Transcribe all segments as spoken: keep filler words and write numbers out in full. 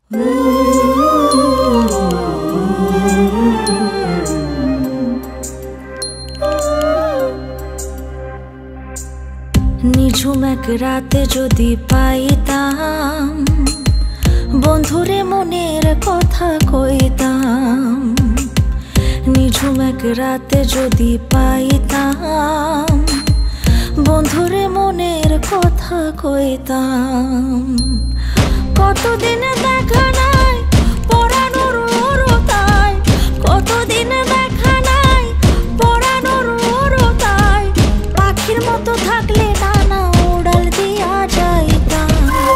নিঝুম এক রাতে যদি পাইতাম বন্ধুরে মনের কথা কইতাম। নিঝুম এক রাতে যদি পাইতাম বন্ধুরে মনের কথা কইতাম। কতদিন দেখা নাই পরানোর ওরতায়, কতদিন দেখা নাই পরানোর ওরতায়, পাখির মতো থাকলে নানা উড়াল দিয়া যাইতাম।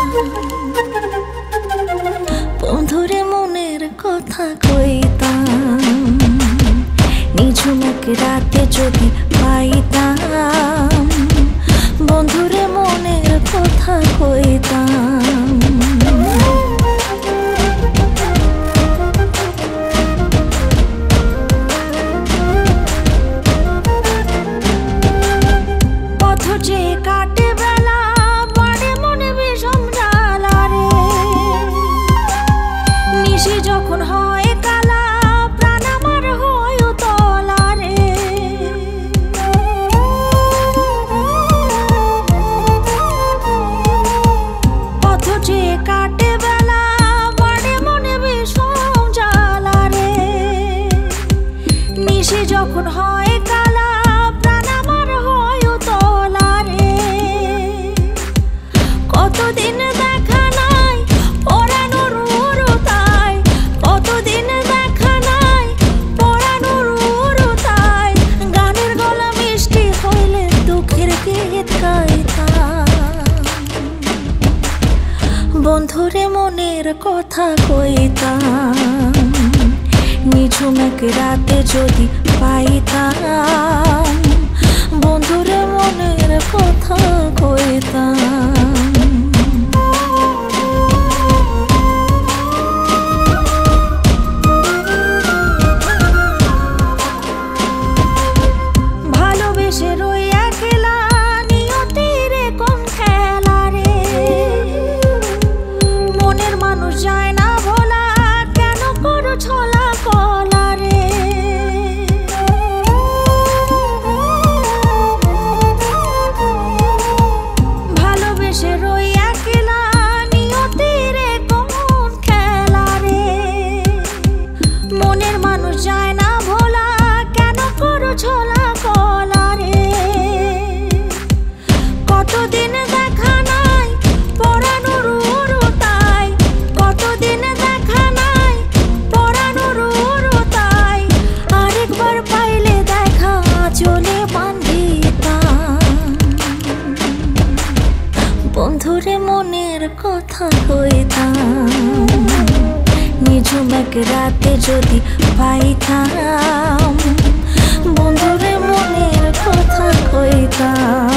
বন্ধুরে মনের কথা কইতাম। নিঝুম এক রাতে যদি পাইতাম বন্ধুরে মনের কথা কইতাম। পথ যে কাটে বেলা বাড়ে মনে বিষম জ্বালা রে, নিশি যখন হয় কালা প্রাণ আমার হয় উতলা রে। পথ যে কাটে বেলা বাড়ে মনে বিষম জ্বালা রে, নিশি যখন হয় কালা প্রাণ আমার হয় উতলা রে। কতদিন দেখা নাই পরানোর ওরতায়, কতদিন দেখা নাই পরানোর ওরতায়, গানের গলা মিষ্টি হইলে দুঃখের গীত গাইতাম। বন্ধুরে মনের কথা কইতাম। নিঝুম এক রাতে যদি পাইতাম বন্ধুরে মনের কথা কইতাম। ভালোবেসে রই একলা নিয়তির কোন খেলা রে, মনের মানুষ যায় না ভোলা কেন করো ছলা কলা রে। ভালোবেসে রই একলা নিয়তির কোন খেলা রে, মনের মানুষ যায় না ভোলা কেন করো ছলা কলা রে। কতদিন দেখা নাই পরানোর ওরতায়, কতদিন দেখা নাই পরানোর ওরতায়, আরেকবার পাইলে দেখা চলে বান্ধিতাম। বন্ধুরে মনের কথা কইতাম। নিঝুম এক রাতে যদি পাইতাম বন্ধুরে মনের কথা কইতাম।